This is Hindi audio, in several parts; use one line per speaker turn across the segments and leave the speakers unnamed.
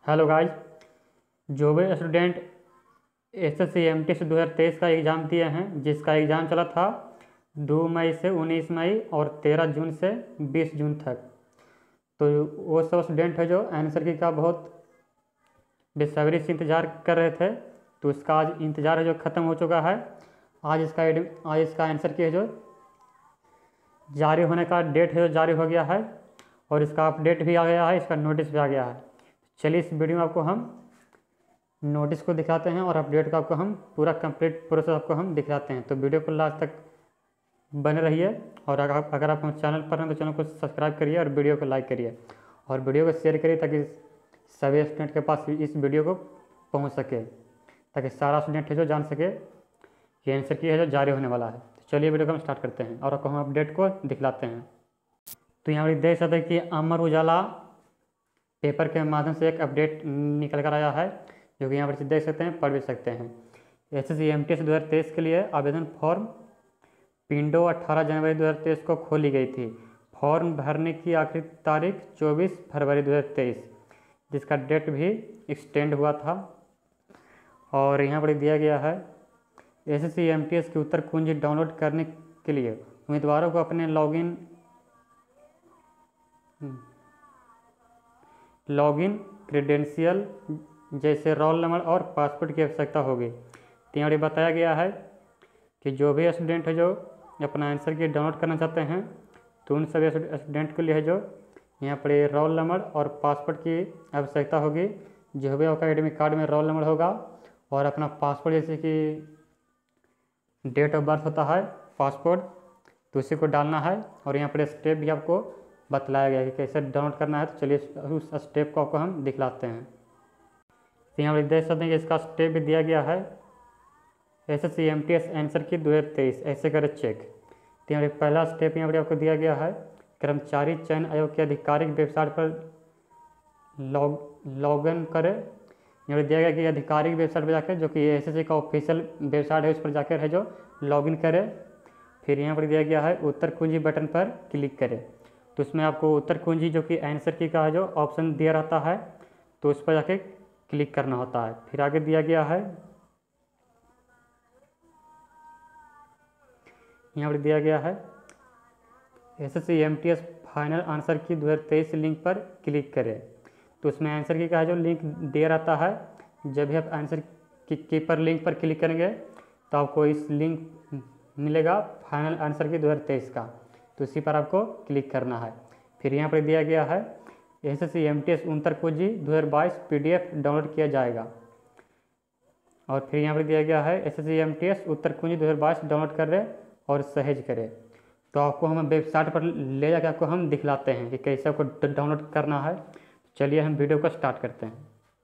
हेलो गाइस, जो भी स्टूडेंट एसएससी एमटीएस 2023 का एग्ज़ाम दिए हैं, जिसका एग्ज़ाम चला था 2 मई से 19 मई और 13 जून से 20 जून तक, तो वो सब स्टूडेंट है जो आंसर की का बहुत बेसब्री से इंतज़ार कर रहे थे, तो उसका आज इंतज़ार है जो ख़त्म हो चुका है। आज इसका आंसर की है जो जारी होने का डेट है जो जारी हो गया है, और इसका अपडेट भी आ गया है, इसका नोटिस भी आ गया है। चलिए इस वीडियो में आपको हम नोटिस को दिखाते हैं और अपडेट का आपको हम पूरा कंप्लीट प्रोसेस आपको हम दिखाते हैं। तो वीडियो को लास्ट तक बने रहिए, और अगर आप चैनल पर हैं तो चैनल को सब्सक्राइब करिए और वीडियो को लाइक करिए और वीडियो को शेयर करिए, ताकि सभी स्टूडेंट के पास इस वीडियो को पहुंच सके, ताकि सारा स्टूडेंट है जो जान सके कि आंसर की है जो जारी होने वाला है। तो चलिए वीडियो को हम स्टार्ट करते हैं और आपको हम अपडेट को दिखलाते हैं। तो यहाँ पर देख सकते हैं कि अमर उजाला पेपर के माध्यम से एक अपडेट निकल कर आया है, जो कि यहाँ पर देख सकते हैं, पढ़ भी सकते हैं। एसएससी एमटीएस 2023 के लिए आवेदन फॉर्म पिंडो 18 जनवरी 2023 को खोली गई थी। फॉर्म भरने की आखिरी तारीख 24 फरवरी 2023, जिसका डेट भी एक्सटेंड हुआ था। और यहाँ पर दिया गया है एसएससी एमटीएस की उत्तर कुंजी डाउनलोड करने के लिए उम्मीदवारों को अपने लॉगिन क्रेडेंशियल जैसे रोल नंबर और पासपोर्ट की आवश्यकता होगी। तो यहाँ पर बताया गया है कि जो भी स्टूडेंट है जो अपना आंसर की डाउनलोड करना चाहते हैं, तो उन सभी स्टूडेंट के लिए है जो यहाँ पर रोल नंबर और पासपोर्ट की आवश्यकता होगी। जो भी आपका एडमिट कार्ड में रोल नंबर होगा और अपना पासपोर्ट, जैसे कि डेट ऑफ बर्थ होता है पासपोर्ट, तो उसी को डालना है। और यहाँ पर स्टेप भी आपको बतलाया गया है कि कैसे डाउनलोड करना है। तो चलिए उस स्टेप को आपको हम दिखलाते हैं। तो यहाँ पर देख सकते हैं कि इसका स्टेप भी दिया गया है, एसएससी एमटीएस आंसर की 2023 ऐसे करें चेक। तो यहाँ पर पहला स्टेप यहाँ पर आपको दिया गया है, कर्मचारी चयन आयोग की आधिकारिक वेबसाइट पर लॉगिन करें। यहाँ पर दिया गया कि आधिकारिक वेबसाइट पर जाकर, जो कि एसएससी का ऑफिशियल वेबसाइट है, उस पर जाकर है जो लॉगिन करें। फिर यहाँ पर दिया गया है उत्तर कुंजी बटन पर क्लिक करें। तो उसमें आपको उत्तर कुंजी, जो कि आंसर की का है जो ऑप्शन दिया रहता है, तो उस पर जाके क्लिक करना होता है। फिर आगे दिया गया है, यहाँ पर दिया गया है एसएससी एमटीएस फाइनल आंसर की 2023 लिंक पर क्लिक करें। तो उसमें आंसर की का है जो लिंक दिया रहता है। जब भी आप आंसर की पर लिंक पर क्लिक करेंगे तो आपको इस लिंक मिलेगा फाइनल आंसर की 2023 का, तो इसी पर आपको क्लिक करना है। फिर यहाँ पर दिया गया है एसएससी एमटीएस उत्तर कुंजी 2022 पीडीएफ डाउनलोड किया जाएगा। और फिर यहाँ पर दिया गया है एसएससी एमटीएस उत्तर कुंजी 2022 डाउनलोड कर रहे और सहेज करें। तो आपको हम वेबसाइट पर ले जाकर आपको हम दिखलाते हैं कि कैसे आपको डाउनलोड करना है। चलिए हम वीडियो को स्टार्ट करते हैं।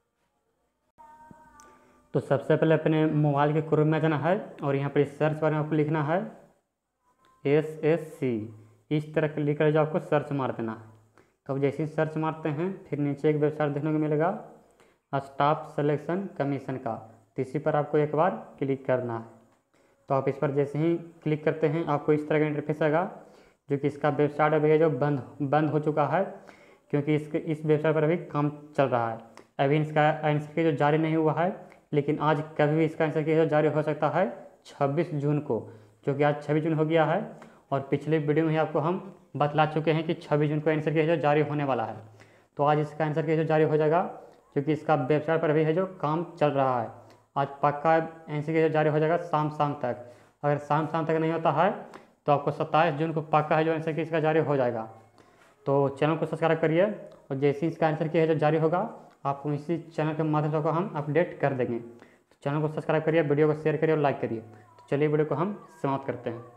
तो सबसे पहले अपने मोबाइल के क्रोम में जाना है और यहाँ पर सर्च बार में आपको लिखना है एसएससी, इस तरह के लिख कर जो आपको सर्च मार देना है। तो अब जैसे ही सर्च मारते हैं, फिर नीचे एक वेबसाइट देखने को मिलेगा स्टाफ सिलेक्शन कमीशन का, तो इसी पर आपको एक बार क्लिक करना है। तो आप इस पर जैसे ही क्लिक करते हैं, आपको इस तरह का इंटरफेस आएगा, जो कि इसका वेबसाइट अभी है जो बंद हो चुका है, क्योंकि इस वेबसाइट पर अभी काम चल रहा है। अभी इसका आंसर की जो जारी नहीं हुआ है, लेकिन आज कभी भी इसका आंसर की जो जारी हो सकता है 26 जून को, जो कि आज 26 जून हो गया है। और पिछले वीडियो में ही आपको हम बतला चुके हैं कि 26 जून को आंसर की जो जारी होने वाला है। तो आज इसका आंसर की जो जारी हो जाएगा, क्योंकि इसका वेबसाइट पर अभी है जो काम चल रहा है। आज पक्का आंसर की जो जारी हो जाएगा शाम तक। अगर शाम तक नहीं होता है तो आपको 27 जून को पक्का है जो आंसर की इसका जारी हो जाएगा। तो चैनल को सब्सक्राइब करिए, और जैसे ही इसका आंसर की है जो जारी होगा, आपको इसी चैनल के माध्यम से हम अपडेट कर देंगे। तो चैनल को सब्सक्राइब करिए, वीडियो को शेयर करिए और लाइक करिए। तो चलिए वीडियो को हम समाप्त करते हैं।